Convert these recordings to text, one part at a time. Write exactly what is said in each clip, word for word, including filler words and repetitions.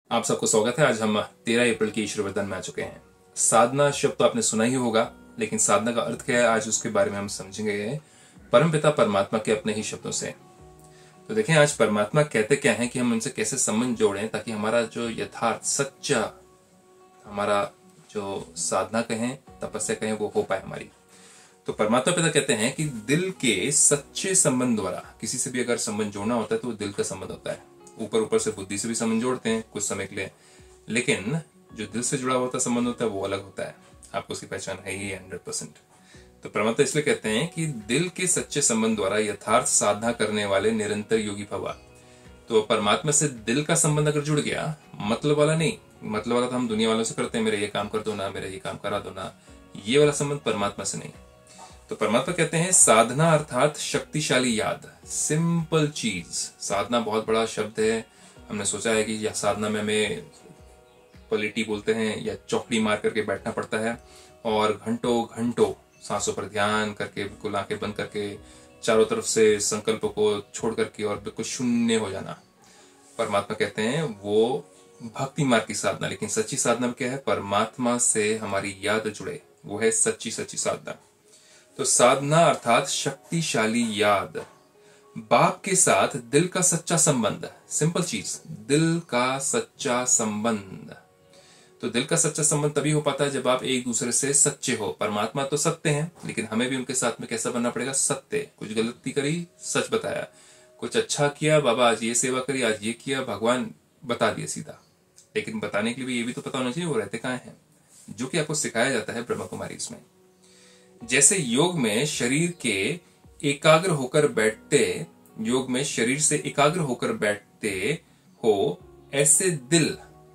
आप सबको स्वागत है। आज हम तेरह अप्रैल की ईश्वर वरदान में आ चुके हैं। साधना शब्द तो आपने सुना ही होगा, लेकिन साधना का अर्थ क्या है आज उसके बारे में हम समझेंगे परमपिता परमात्मा के अपने ही शब्दों से। तो देखें आज परमात्मा कहते क्या है कि हम उनसे कैसे संबंध जोड़ें ताकि हमारा जो यथार्थ सच्चा हमारा जो साधना कहें तपस्या कहें वो हो पाए हमारी। तो परमात्मा पिता कहते हैं कि दिल के सच्चे संबंध द्वारा किसी से भी अगर संबंध जोड़ना होता है तो वो दिल का संबंध होता है। ऊपर ऊपर से बुद्धि से भी संबंध जोड़ते हैं कुछ समय के लिए, लेकिन जो दिल से जुड़ा होता संबंध होता है वो अलग होता है। आपको उसकी पहचान है ही हंड्रेड परसेंट। तो परमात्मा इसलिए कहते हैं कि दिल के सच्चे संबंध द्वारा यथार्थ साधना करने वाले निरंतर योगी भवा। तो परमात्मा से दिल का संबंध अगर जुड़ गया, मतलब वाला नहीं, मतलब वाला तो हम दुनिया वालों से करते हैं, मेरा ये काम कर दो ना, मेरा ये काम करा दो ना, ये वाला संबंध परमात्मा से नहीं। तो परमात्मा कहते हैं साधना अर्थात शक्तिशाली याद, सिंपल चीज। साधना बहुत बड़ा शब्द है। हमने सोचा है कि यह साधना में हमें पलिटी बोलते हैं या चौकड़ी मार करके बैठना पड़ता है और घंटों घंटों सांसों पर ध्यान करके बिल्कुल आंखें बंद करके चारों तरफ से संकल्प को छोड़ करके और बिल्कुल शून्य हो जाना। परमात्मा कहते हैं वो भक्ति मार्ग की साधना, लेकिन सच्ची साधना क्या है? परमात्मा से हमारी याद जुड़े, वो है सच्ची सच्ची साधना। तो साधना अर्थात शक्तिशाली याद, बाप के साथ दिल का सच्चा संबंध, सिंपल चीज, दिल का सच्चा संबंध। तो दिल का सच्चा संबंध तभी हो पाता है जब आप एक दूसरे से सच्चे हो। परमात्मा तो सत्य हैं, लेकिन हमें भी उनके साथ में कैसा बनना पड़ेगा? सत्य। कुछ गलती करी, सच बताया, कुछ अच्छा किया, बाबा आज ये सेवा करी, आज ये किया, भगवान बता दिया सीधा। लेकिन बताने के लिए ये भी तो पता होना चाहिए वो रहते कहाँ हैं, जो कि आपको सिखाया जाता है ब्रह्मा कुमारी इसमें। जैसे योग में शरीर के एकाग्र होकर बैठते योग में शरीर से एकाग्र होकर बैठते हो, ऐसे दिल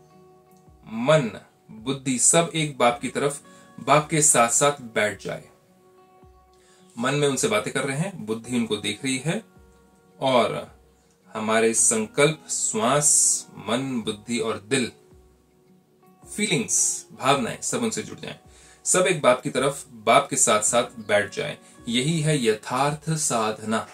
मन बुद्धि सब एक बाप की तरफ बाप के साथ साथ बैठ जाए। मन में उनसे बातें कर रहे हैं, बुद्धि उनको देख रही है और हमारे संकल्प, श्वास, मन, बुद्धि और दिल, फीलिंग्स, भावनाएं सब उनसे जुड़ जाएं, सब एक बाप की तरफ बाप के साथ साथ बैठ जाएं। यही है यथार्थ साधना।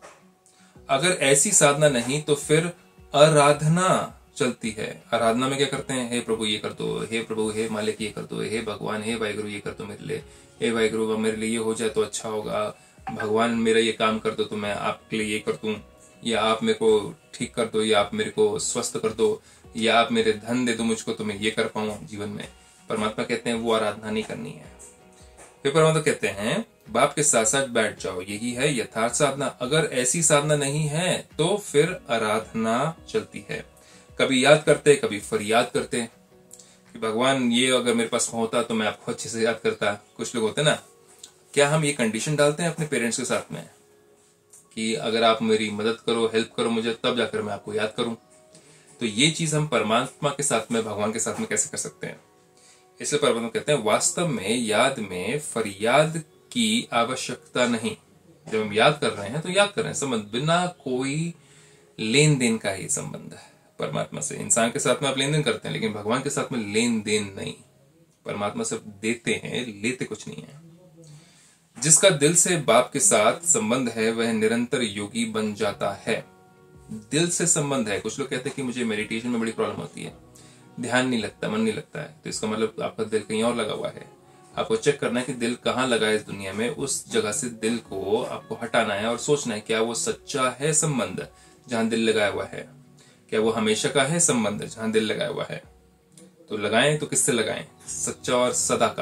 अगर ऐसी साधना नहीं तो फिर आराधना चलती है। आराधना में क्या करते हैं? हे प्रभु ये कर दो, हे प्रभु, हे मालिक ये कर दो, हे भगवान, हे वाहिगुरु ये कर दो मेरे लिए, हे वाहिगुरु मेरे लिए ये हो जाए तो अच्छा होगा, भगवान मेरा ये काम कर दो तो मैं आपके लिए ये कर दूं, या आप मेरे को ठीक कर दो, या आप मेरे को स्वस्थ कर दो, या आप मेरे धन दे दो मुझको तो मैं ये कर पाऊं जीवन में। परमात्मा कहते हैं वो आराधना नहीं करनी है। फिर परमात्मा कहते हैं बाप के साथ साथ बैठ जाओ, यही है यथार्थ साधना। अगर ऐसी साधना नहीं है तो फिर आराधना चलती है। कभी याद करते, कभी फरियाद करते कि भगवान ये अगर मेरे पास होता तो मैं आपको अच्छे से याद करता। कुछ लोग होते ना, क्या हम ये कंडीशन डालते हैं अपने पेरेंट्स के साथ में कि अगर आप मेरी मदद करो, हेल्प करो मुझे, तब जाकर मैं आपको याद करूं? तो ये चीज हम परमात्मा के साथ में, भगवान के साथ में कैसे कर सकते हैं? इसलिए परमात्मा कहते हैं वास्तव में याद में फरियाद की आवश्यकता नहीं। जब हम याद कर रहे हैं तो याद कर रहे हैं, संबंध बिना कोई लेन देन का ही संबंध है परमात्मा से। इंसान के साथ में आप लेन देन करते हैं, लेकिन भगवान के साथ में लेन देन नहीं। परमात्मा सिर्फ देते हैं, लेते कुछ नहीं है। जिसका दिल से बाप के साथ संबंध है वह निरंतर योगी बन जाता है। दिल से संबंध है। कुछ लोग कहते हैं कि मुझे मेडिटेशन में बड़ी प्रॉब्लम होती है, ध्यान नहीं लगता, मन नहीं लगता है, तो इसका मतलब आपका दिल कहीं और लगा हुआ है। आपको चेक करना है कि दिल कहाँ लगा है इस दुनिया में, उस जगह से दिल को आपको हटाना है और सोचना है क्या वो सच्चा है संबंध जहां दिल लगाया हुआ है, क्या वो हमेशा का है संबंध जहां दिल लगाया हुआ है। तो लगाएं तो किससे लगाएं? सच्चा और सदा का।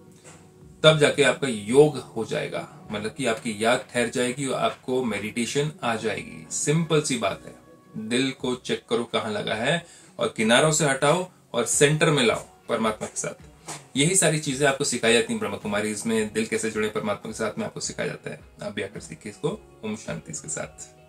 तब जाके आपका योग हो जाएगा, मतलब कि आपकी याद ठहर जाएगी और आपको मेडिटेशन आ जाएगी। सिंपल सी बात है। दिल को चेक करो कहाँ लगा है और किनारों से हटाओ और सेंटर में लाओ परमात्मा के साथ। यही सारी चीजें आपको सिखाई जाती हैं ब्रह्मा कुमारी। इसमें दिल कैसे जुड़े परमात्मा के साथ में आपको सिखाया जाता है। आप भी आकर सीखिए इसको। ओम शांति के साथ।